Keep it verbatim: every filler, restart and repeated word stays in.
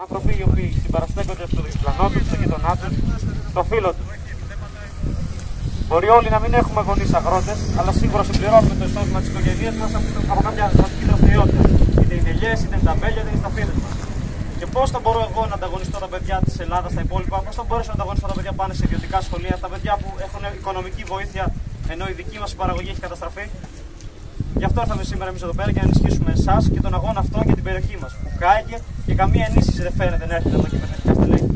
Άνθρωποι οι οποίοι συμπαραστέκονται στο διπλανό του, στο γείτονά του, στο φίλο του. Μπορεί όλοι να μην έχουμε γονείς αγρότες, αλλά σίγουρα συμπληρώνουμε το εισόδημα της οικογένειας μας από κάποια αγροτική δραστηριότητα. Είτε είναι ελιές, είτε είναι τα μπέλια, είτε είναι στα φίδες μας. Και πώς θα μπορώ εγώ να ανταγωνιστώ τα παιδιά της Ελλάδας, τα υπόλοιπα, πώς θα μπορέσω να ανταγωνιστώ τα παιδιά που πάνε σε ιδιωτικά σχολεία, τα παιδιά που έχουν οικονομική βοήθεια, ενώ η δική μας παραγωγή έχει καταστραφεί. Γι' αυτό ήρθαμε σήμερα εμείς εδώ πέρα για να ενισχύσουμε εσάς και τον αγώνα αυτό για την περιοχή μας. Που κάηκε και καμία ενίσχυση δεν φαίνεται να έρχεται από τα κυβερνητικά στελέχη.